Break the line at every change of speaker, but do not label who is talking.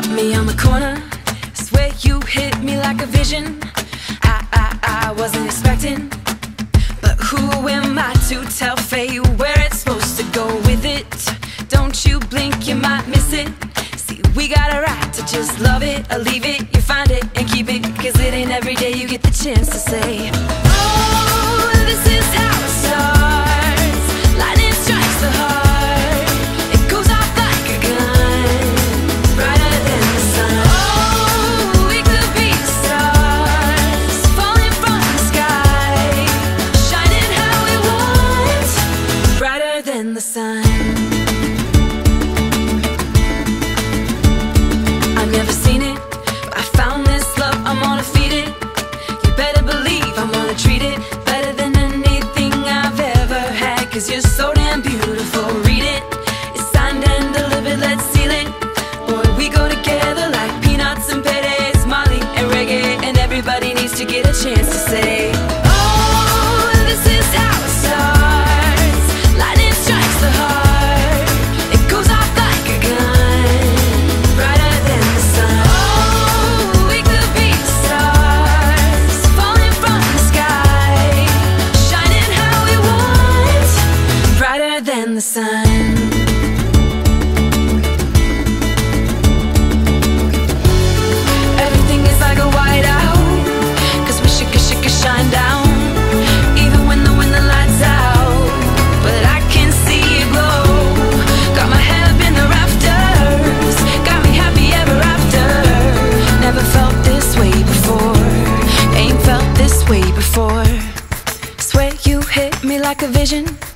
me on the corner, swear you hit me like a vision. I wasn't expecting, but who am I to tell fate where it's supposed to go with it? Don't you blink, you might miss it. See, we got a right to just love it or leave it. You find it and keep it, 'cause it ain't every day you get the chance to say, oh, this is how it starts. Lightning strikes the heart, it goes off like a gun, brighter than the sun. Oh, we could be stars, falling from the sky, shining how we want, brighter than the sun. I've never seen it, but I found this love, I'm gonna feed it. You better believe I'm gonna treat it better than anything I've ever had, 'cause you're so damn beautiful. Read it, it's signed and delivered, let's seal it. Boy, we go together like peanuts and Perez, Molly and reggae, and everybody needs to get a chance to say, oh, this is how it starts. Lightning strikes the heart, it goes off like a gun, brighter than the sun. Oh, we could be stars, falling from the sky, shining how we want, brighter than the sun. Everything is like a whiteout, 'cause we should shine down, even when the lights out. But I can see it glow, got my head up in the rafters, got me happy ever after. Never felt this way before, ain't felt this way before. Swear you hit me like a vision.